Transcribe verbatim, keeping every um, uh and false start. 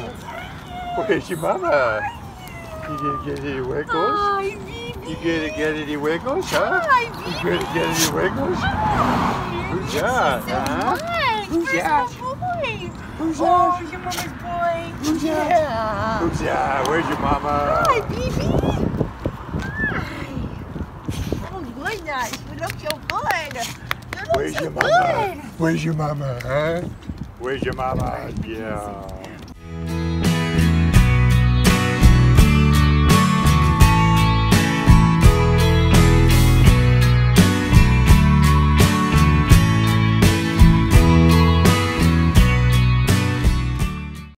Where's your mama? You didn't get any wiggles? Hi, baby. You didn't get any wiggles, huh? Hi, You didn't get any wiggles? Hi. Who's that, So huh? much. Who's Where's that? my boy? Who's Oh, that? your mama's boy. Who's that? Yeah. Who's that? Where's your mama? Hi, baby. Hi. Oh, goodness. You look so good. You look Where's so your good. mama? Where's your mama, huh? Where's your mama? Yeah.